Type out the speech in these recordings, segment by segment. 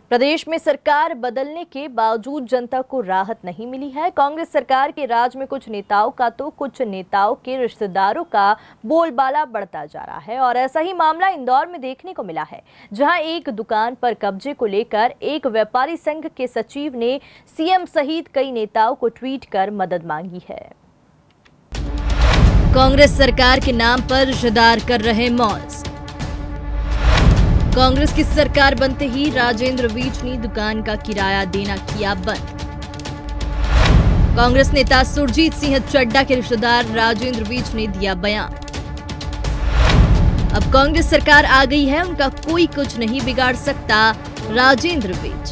प्रदेश में सरकार बदलने के बावजूद जनता को राहत नहीं मिली है। कांग्रेस सरकार के राज में कुछ नेताओं का तो कुछ नेताओं के रिश्तेदारों का बोलबाला बढ़ता जा रहा है और ऐसा ही मामला इंदौर में देखने को मिला है, जहां एक दुकान पर कब्जे को लेकर एक व्यापारी संघ के सचिव ने सीएम सहित कई नेताओं को ट्वीट कर मदद मांगी है। कांग्रेस सरकार के नाम पर रिश्तेदार कर रहे मौज। कांग्रेस की सरकार बनते ही राजेंद्र विज ने दुकान का किराया देना किया बंद। कांग्रेस नेता सुरजीत सिंह चड्ढा के रिश्तेदार राजेंद्र विज ने दिया बयान। अब कांग्रेस सरकार आ गई है, उनका कोई कुछ नहीं बिगाड़ सकता, राजेंद्र विज।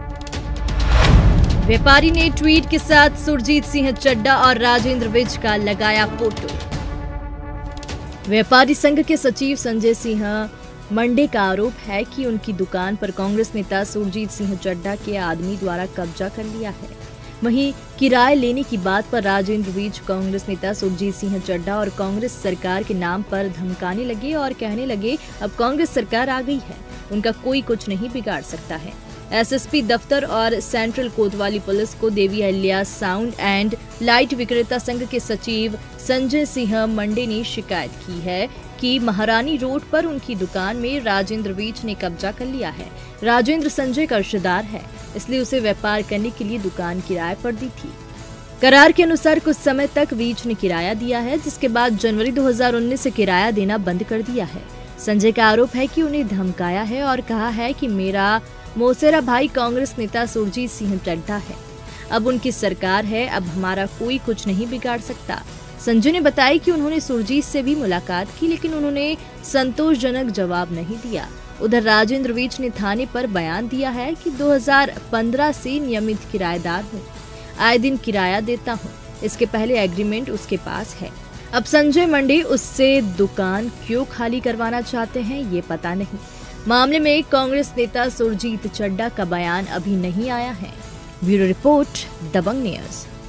व्यापारी ने ट्वीट के साथ सुरजीत सिंह चड्ढा और राजेंद्र विज का लगाया फोटो। व्यापारी संघ के सचिव संजय सिंह मंडे का आरोप है कि उनकी दुकान पर कांग्रेस नेता सुरजीत सिंह चड्ढा के आदमी द्वारा कब्जा कर लिया है। वहीं किराए लेने की बात पर राजेंद्र विज कांग्रेस नेता सुरजीत सिंह चड्ढा और कांग्रेस सरकार के नाम पर धमकाने लगे और कहने लगे अब कांग्रेस सरकार आ गई है, उनका कोई कुछ नहीं बिगाड़ सकता है। एसएसपी दफ्तर और सेंट्रल कोतवाली पुलिस को Devi Ahilya sound and light विक्रेता संघ के सचिव संजय सिंह मंडे ने शिकायत की है कि महारानी रोड पर उनकी दुकान में राजेंद्र विज ने कब्जा कर लिया है। राजेंद्र संजय का रिश्तेदार है, इसलिए उसे व्यापार करने के लिए दुकान किराए पर दी थी। करार के अनुसार कुछ समय तक विज ने किराया दिया है, जिसके बाद जनवरी 2019 से किराया देना बंद कर दिया है। संजय का आरोप है कि उन्हें धमकाया है और कहा है कि मेरा मौसेरा भाई कांग्रेस नेता सुरजीत सिंह चड्ढा है, अब उनकी सरकार है, अब हमारा कोई कुछ नहीं बिगाड़ सकता। संजय ने बताया कि उन्होंने सुरजीत से भी मुलाकात की, लेकिन उन्होंने संतोषजनक जवाब नहीं दिया। उधर राजेंद्र विज ने थाने पर बयान दिया है कि 2015 से नियमित किराएदार हूँ, आए दिन किराया देता हूँ, इसके पहले एग्रीमेंट उसके पास है। अब संजय मंडे उससे दुकान क्यों खाली करवाना चाहते हैं ये पता नहीं। मामले में कांग्रेस नेता सुरजीत चड्ढा का बयान अभी नहीं आया है। Bureau report, Dabang news.